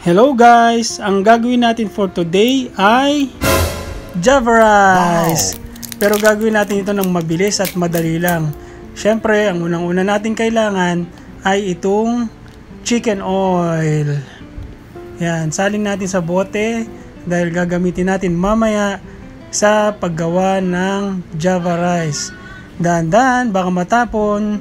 Hello guys! Ang gagawin natin for today ay Java rice. Pero gagawin natin ito ng mabilis at madali lang. Syempre, ang unang-una natin kailangan ay itong chicken oil. Yan, salin natin sa bote dahil gagamitin natin mamaya sa paggawa ng Java rice. Dahan-dahan, baka matapon.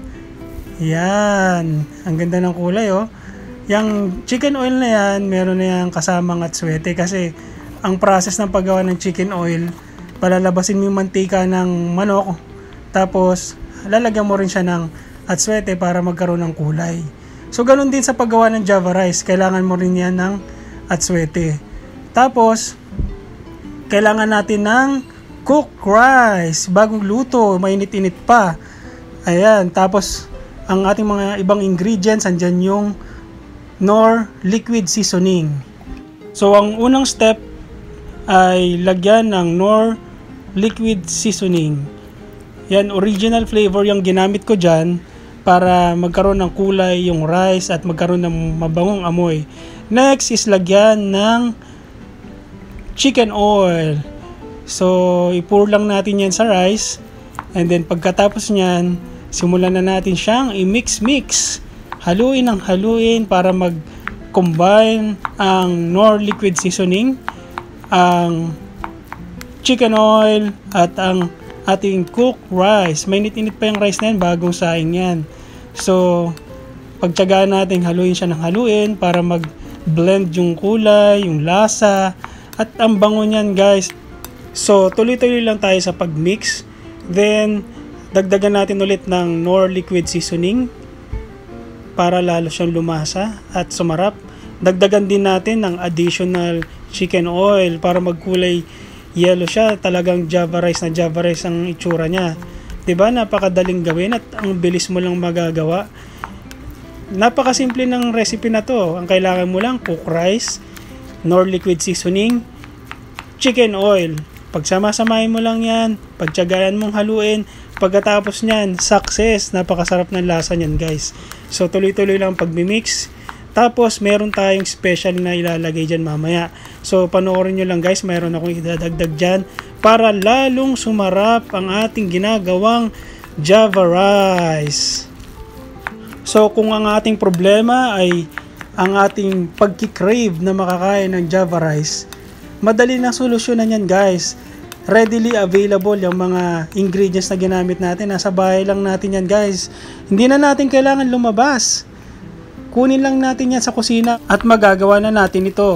Yan, ang ganda ng kulay oh. Yung chicken oil na yan, meron na yung kasamang atswete kasi ang process ng paggawa ng chicken oil, palalabasin mo yung mantika ng manok, tapos lalagyan mo rin siya ng atswete para magkaroon ng kulay. So ganun din sa paggawa ng Java rice, kailangan mo rin yan ng atswete. Tapos, kailangan natin ng cooked rice, bagong luto, mainit-init pa. Ayan, tapos ang ating mga ibang ingredients, andyan yung knorr liquid seasoning. So ang unang step ay lagyan ng knorr liquid seasoning. Yan, original flavor yung ginamit ko dyan para magkaroon ng kulay yung rice at magkaroon ng mabangong amoy. Next is lagyan ng chicken oil. So i-pour lang natin yan sa rice, and then pagkatapos nyan, simulan na natin siyang i-mix-mix. Haluin ng haluin para mag-combine ang knorr liquid seasoning, ang chicken oil, at ang ating cooked rice. Mainit-init pa yung rice na yan, bagong saing yan. So, pagtyagaan natin, haluin siya ng haluin para mag-blend yung kulay, yung lasa, at ang bango niyan guys. So, tuloy-tuloy lang tayo sa pag-mix. Then, dagdagan natin ulit ng knorr liquid seasoning para lalo siyang lumasa at sumarap. Dagdagan din natin ng additional chicken oil para magkulay yellow siya. Talagang Java rice na Java rice ang itsura niya. Diba? Napakadaling gawin at ang bilis mo lang magagawa. Napakasimple ng recipe na to. Ang kailangan mo lang, cooked rice, knorr liquid seasoning, chicken oil. Pagsama-samahin mo lang yan, pagtiyagayan mong haluin, pagkatapos nyan, success. Napakasarap ng lasa nyan guys. So tuloy-tuloy lang pag-mix. Tapos meron tayong special na ilalagay dyan mamaya. So panoorin nyo lang guys, meron akong idadagdag dyan para lalong sumarap ang ating ginagawang Java rice. So kung ang ating problema ay ang ating pagkikrave na makakain ng Java rice, madali na solusyonan yan guys. Readily available yung mga ingredients na ginamit natin. Nasa bahay lang natin yan guys. Hindi na natin kailangan lumabas. Kunin lang natin yan sa kusina at magagawa na natin ito.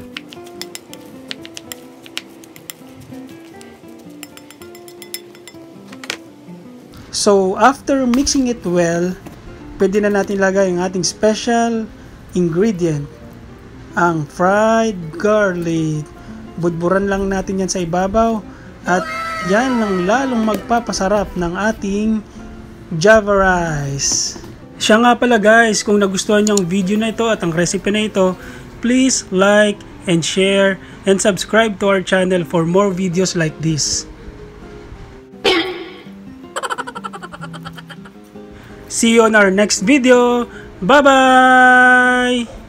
So after mixing it well, pwede na natin lagay ang ating special ingredient, ang fried garlic. Budburan lang natin yan sa ibabaw at yan ang lalong magpapasarap ng ating Java rice. Siya nga pala guys, kung nagustuhan niyo ang video na ito at ang recipe na ito, please like and share and subscribe to our channel for more videos like this. See you on our next video. Bye bye!